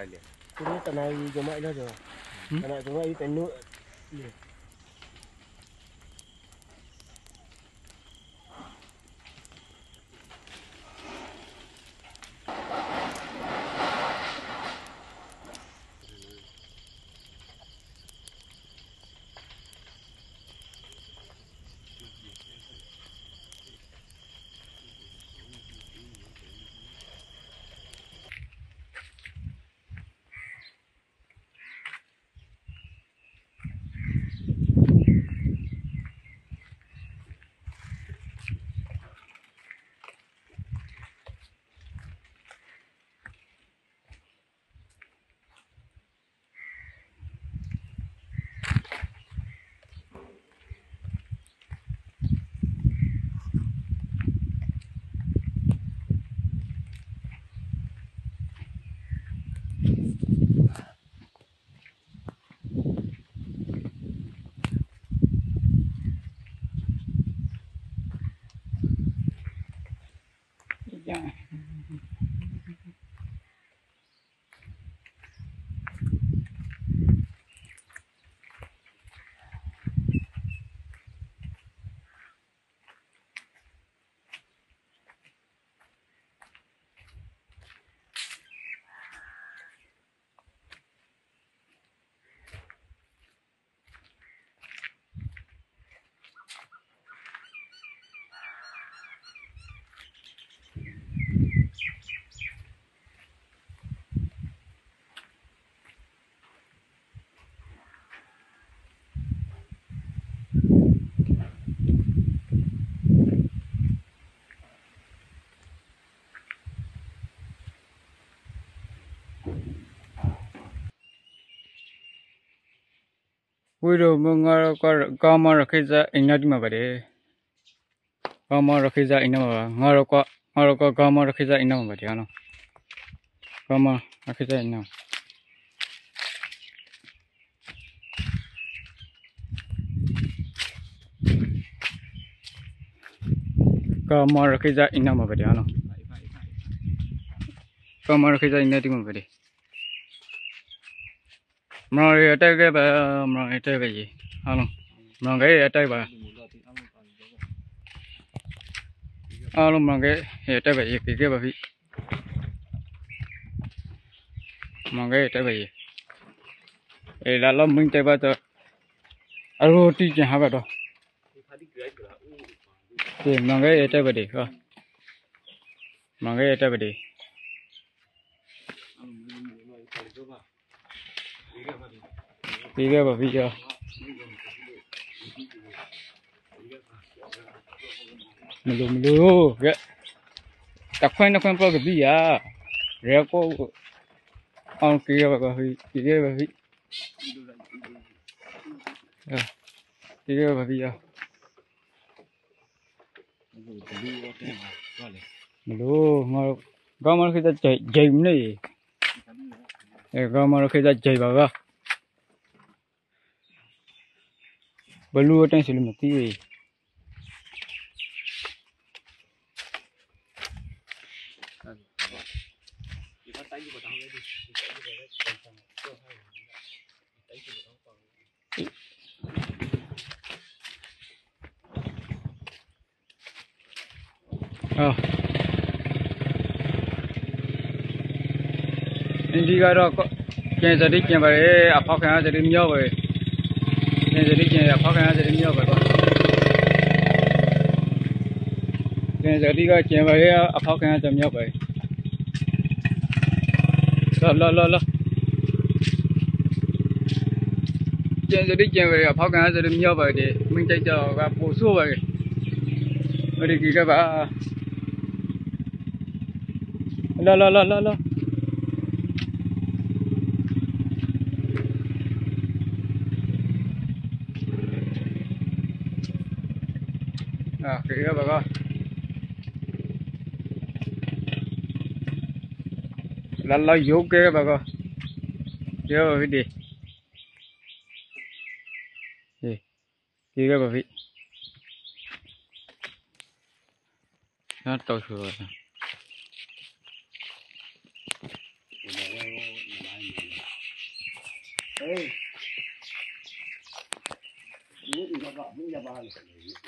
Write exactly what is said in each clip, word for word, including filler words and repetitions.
liền. Cái tận này cho mày đó rồi. Tận này cho mày tận nữa. Ui đồ mong có mà ਰੱਖে ra anh nói đi mà vậy đấy, có mà ਰੱਖে ra anh mà ngaro có ngaro có có mà ਰੱਖে ra anh mà vậy đấy nó, có mà ਰੱਖে ra anh có mà ਰੱਖੇ ra anh mà vậy đấy nó, có mà ਰੱਖੇ ra anh đi mà vậy đấy, mà ở đây cái bà mà ở đây cái gì, hả nó, mà cái ở đây bà alo mà cái ở đây cái gì cái cái bà vị mà cái ở đây cái gì ê là lo mình chơi bao giờ alo tí chẳng hả bà đó thì mà cái ở đây cái gì hả mà cái ở đây cái gì tí cái bà vị à mình luôn mình luôn cái đặc khoan đặc khoan bao cái gì à rẻ có ông kia bà vị kia bà vị kia bà vị à mình luôn mà có mà khi ta chạy chạy này có mà khi ta chạy vào cái bà luôn trên xử lý một tí à anh đi cái đó cái giờ đi cái vậy à phao cái giờ đi nhiều vậy cái giờ đi cái à phao cái giờ đi nhiều vậy cái giờ đi cái vậy à phao cái giờ nhiều vậy lo lo lo lo cái giờ đi cái vậy à phao cái giờ đi nhiều vậy thì mình chạy cho cái bổ sung vậy rồi đi cái vậy lo lo lo lo lo à cái cái bà con là là vô cái bà con vô cái đi gì cái cái bà vị nó to rồi 哎，你你家爸，你家爸也是。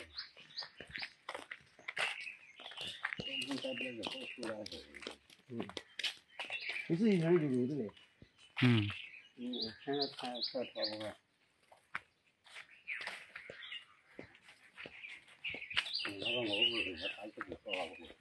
嗯，你自己看就有的嘞。 嗯。 嗯，现在看看差不多。那个我不是我他自己说话不。